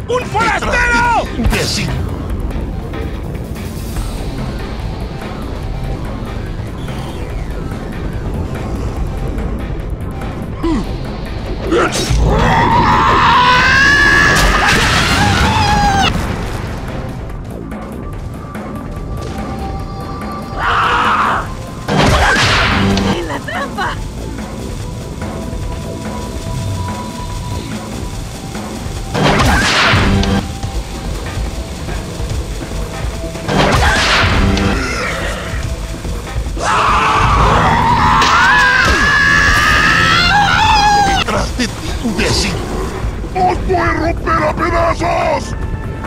¡Un forastero! ¡Imbécil! ¡En la trampa! ¡Detrás de ti, imbécil! ¡Os voy a romper a pedazos!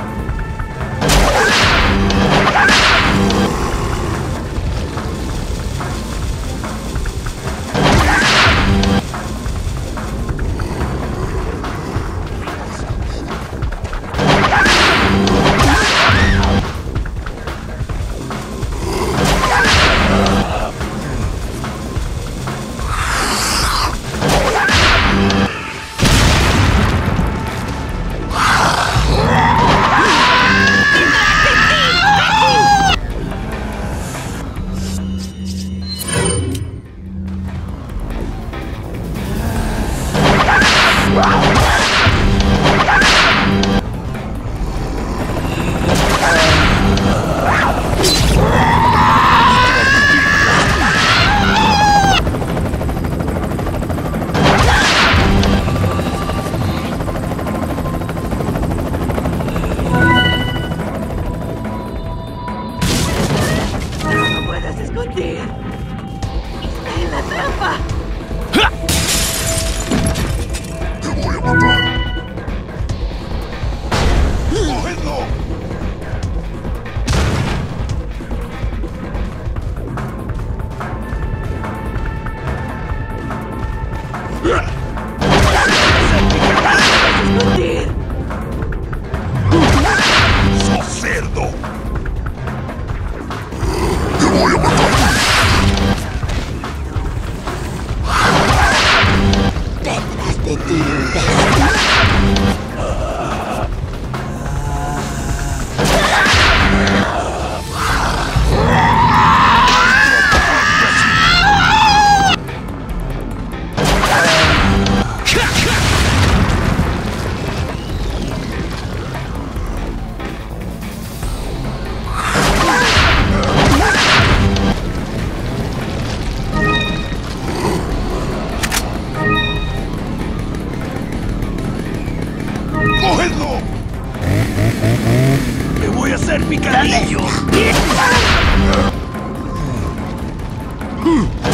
¡No puedes esconder! ¡Está en la trampa! ¡Te voy a matar! ¡Cógedlo! ¡Esconder! ¡Sos cerdo! ¡Te voy a matar! ¡Detrás de ti, imbécil! ¡Cógedlo! ¡Me voy a hacer picadillo!